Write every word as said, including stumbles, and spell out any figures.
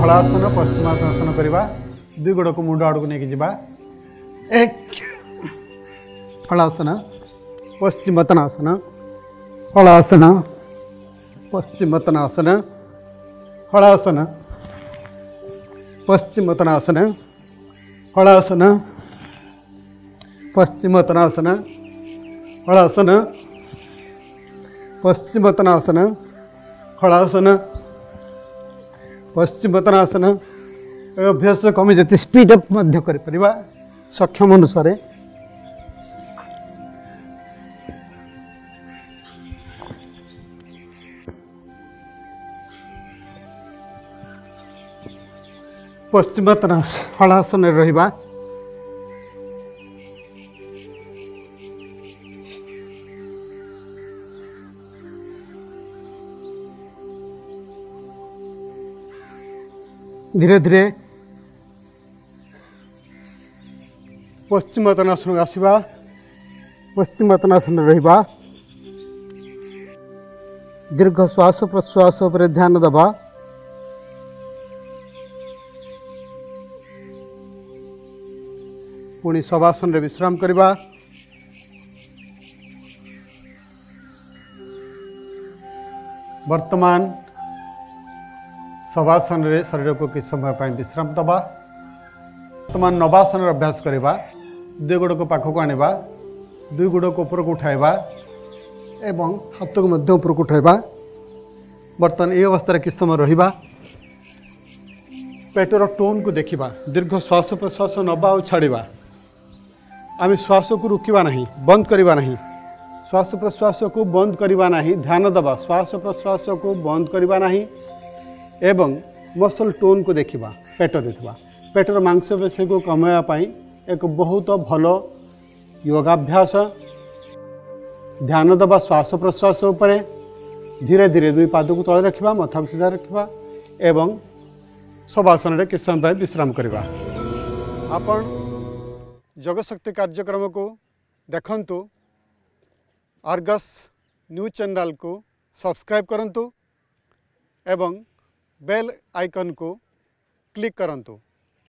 हलासन पश्चिमासन करवा दुई गोड़ को मुंड आड़ को लेकिन जावा एक हलासन पश्चिमतनासन हलासन पश्चिमतनासन हलासन पश्चिमतनासन हलासन पश्चिमतनासन हलासन पश्चिमतनासन हलासन पश्चिमतनासन अभ्यास कमी जाती स्पीड अप मध्य कर परिबा सक्षम अनुसार पश्चिमतनासन हलासन रहिबा धीरे धीरे पश्चिमतनासन आसवा पश्चिमतनासन रहिबा दीर्घ श्वास प्रश्वास पर ध्यान दबा पुणी शवासन रे विश्राम करवा वर्तमान शवासन रे शरीर को किस समय पर विश्राम दबा वर्तमान नवासन अभ्यास करवा दुई गोड़ को पाखक आनिबा दुई गोड़ को ऊपर को उठाइबा एवं हाथ को मध्य ऊपर को उठाइबा वर्तमान ये अवस्था किस समय रहिबा पेटर टोन को देखिबा दीर्घ श्वास प्रश्वास नबा और छाड़िबा आम श्वास को रुकवा नहीं बंद करवा नहीं श्वास प्रश्वास को बंद करवा नहीं ध्यान दबा श्वास प्रश्वास को बंद करवा नहीं एवं मसल टोन को देखिबा पेट देखा पेटर मांसपेशी को कमाई एक बहुत भल योगाभ्यास ध्यान दबा श्वास प्रश्वास उपरे धीरे धीरे दुई पाद को तले रखा मथा को सीधा रखा एवं शवासन रे किस समय विश्राम करवा आपण जगशक्ति कार्यक्रम को देखंतु आर्गस न्यूज चैनल को सब्सक्राइब करंतु एवं बेल आइकन को क्लिक करंतु।